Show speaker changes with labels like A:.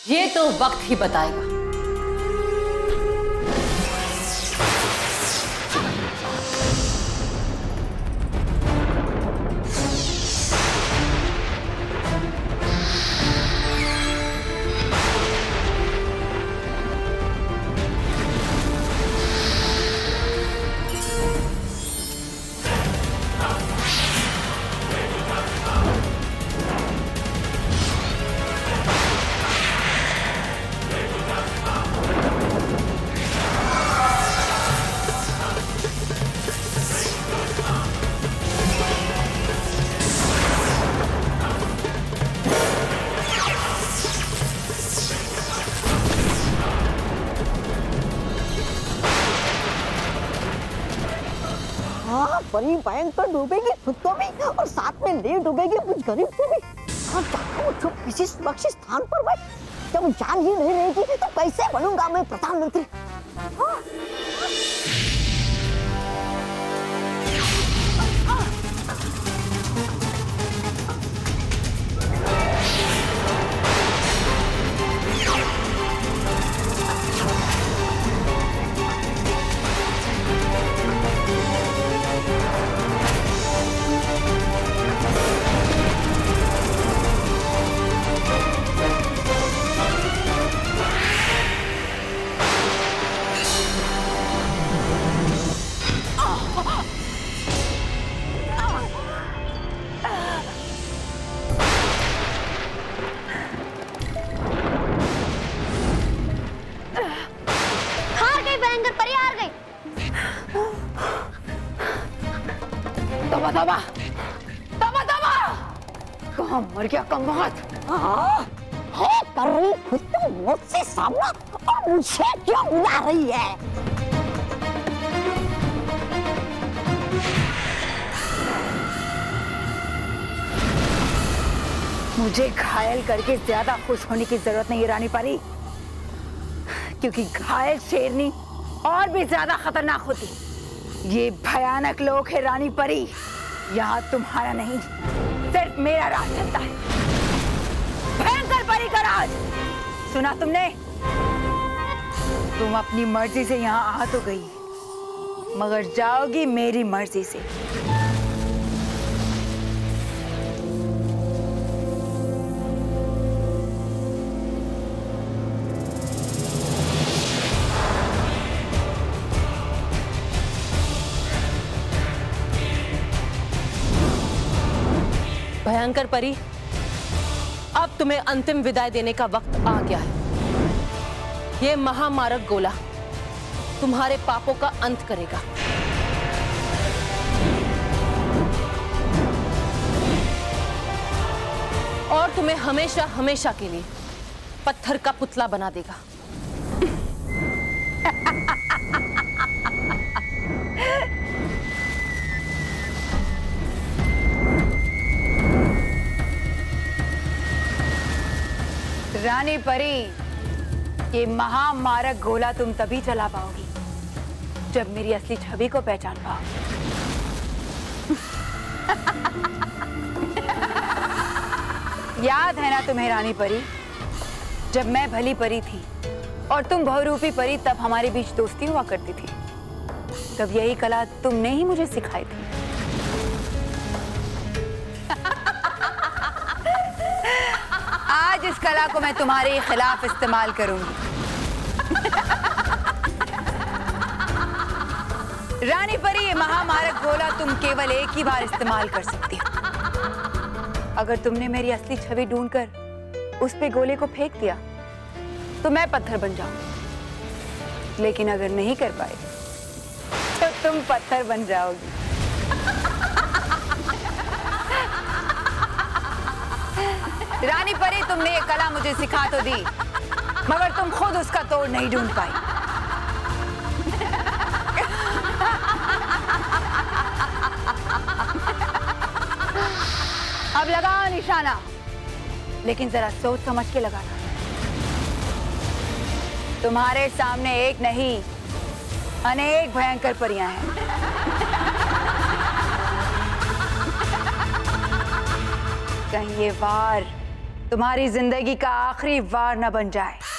A: ये तो वक्त ही बताएगा।
B: परी भयंकर डूबेगी खुद को भी और साथ में ले डूबेगी कुछ गरीब को भी। हाँ चुप किसी सुरक्षित स्थान पर भाई, जब जान ही नहीं रहेगी तो कैसे बनूंगा मैं प्रधानमंत्री। हाँ। कहाँ मर गया कमबख्त? परी खुद तो मुझसे सामना और मुझे क्यों बुला रही है?
C: मुझे घायल करके ज्यादा खुश होने की जरूरत नहीं है रानी परी, क्योंकि घायल शेरनी और भी ज्यादा खतरनाक होती। ये भयानक लोग है रानी परी, यहाँ तुम्हारा नहीं सिर्फ मेरा राज चलता है। भयंकर परी का राज। सुना तुमने? तुम अपनी मर्जी से यहाँ आ तो गई, मगर जाओगी मेरी मर्जी से।
A: भयंकर परी, अब तुम्हें अंतिम विदाई देने का वक्त आ गया है। ये महामारक गोला तुम्हारे पापों का अंत करेगा। और तुम्हें हमेशा हमेशा के लिए पत्थर का पुतला बना देगा।
C: रानी परी, ये महामारक गोला तुम तभी चला पाओगी जब मेरी असली छवि को पहचान पाओगी। याद है ना तुम्हें रानी परी, जब मैं भली परी थी और तुम बहुरूपी परी, तब हमारे बीच दोस्ती हुआ करती थी। तब यही कला तुमने ही मुझे सिखाई थी। आज इस कला को मैं तुम्हारे खिलाफ इस्तेमाल करूंगी। रानी परी, ये महामारक गोला तुम केवल एक ही बार इस्तेमाल कर सकती हो। अगर तुमने मेरी असली छवि ढूंढकर उस पे गोले को फेंक दिया तो मैं पत्थर बन जाऊंगी, लेकिन अगर नहीं कर पाए तो तुम पत्थर बन जाओगी। रानी परी, तुमने ये कला मुझे सिखा तो दी, मगर तुम खुद उसका तोड़ नहीं ढूंढ पाई। अब लगाओ निशाना, लेकिन जरा सोच समझ के लगाना। तुम्हारे सामने एक नहीं, अनेक भयंकर परियां हैं। कहीं ये वार तुम्हारी जिंदगी का आखिरी वार न बन जाए।